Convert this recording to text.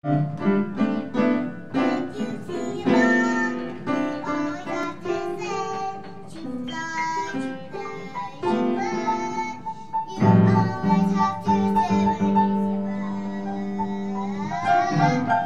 Can't you see, Mom? You always have to say, shoot fly, shoot fly, shoot fly. You always have to say when you say bye.